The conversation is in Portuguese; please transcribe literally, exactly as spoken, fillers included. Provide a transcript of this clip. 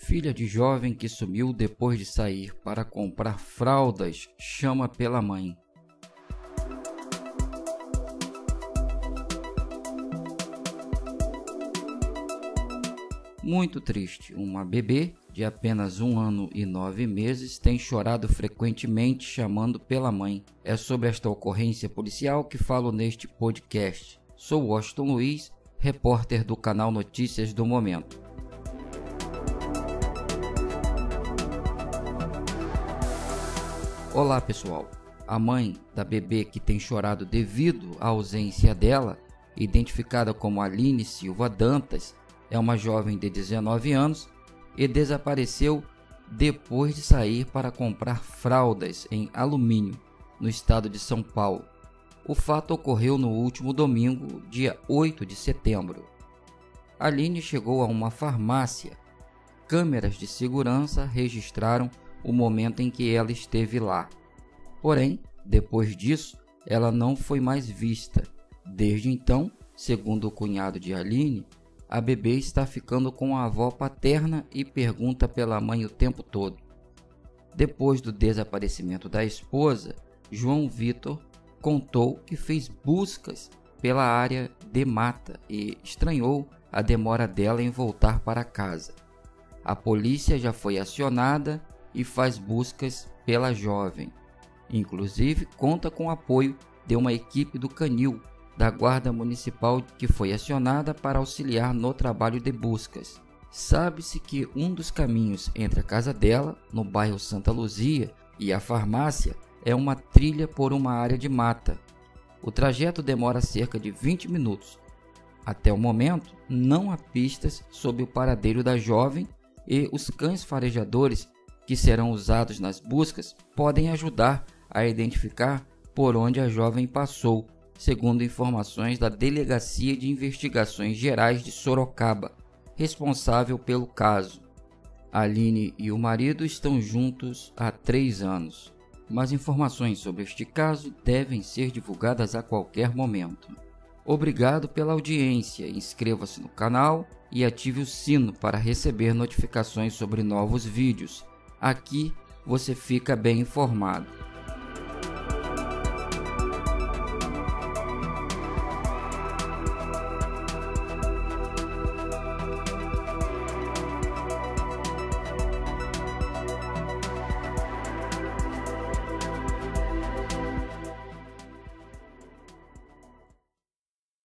Filha de jovem que sumiu depois de sair para comprar fraldas chama pela mãe. Muito triste, uma bebê de apenas um ano e nove meses tem chorado frequentemente chamando pela mãe. É sobre esta ocorrência policial que falo neste podcast. Sou Washington Luiz, repórter do canal Notícias do Momento. Olá pessoal, a mãe da bebê que tem chorado devido à ausência dela, identificada como Aline Silva Dantas, é uma jovem de dezenove anos e desapareceu depois de sair para comprar fraldas em Alumínio, no estado de São Paulo. O fato ocorreu no último domingo, dia oito de setembro. Aline chegou a uma farmácia. Câmeras de segurança registraram o momento em que ela esteve lá. Porém, depois disso, ela não foi mais vista. Desde então, segundo o cunhado de Aline, a bebê está ficando com a avó paterna e pergunta pela mãe o tempo todo. Depois do desaparecimento da esposa, João Vitor contou que fez buscas pela área de mata e estranhou a demora dela em voltar para casa. A polícia já foi acionada e faz buscas pela jovem. Inclusive, conta com o apoio de uma equipe do Canil, da Guarda Municipal, que foi acionada para auxiliar no trabalho de buscas. Sabe-se que um dos caminhos entre a casa dela, no bairro Santa Luzia, e a farmácia é uma trilha por uma área de mata. O trajeto demora cerca de vinte minutos. Até o momento, não há pistas sobre o paradeiro da jovem e os cães farejadores que serão usados nas buscas podem ajudar a identificar por onde a jovem passou, segundo informações da Delegacia de Investigações Gerais de Sorocaba, responsável pelo caso. Aline e o marido estão juntos há três anos, mas informações sobre este caso devem ser divulgadas a qualquer momento. Obrigado pela audiência, inscreva-se no canal e ative o sino para receber notificações sobre novos vídeos. Aqui você fica bem informado.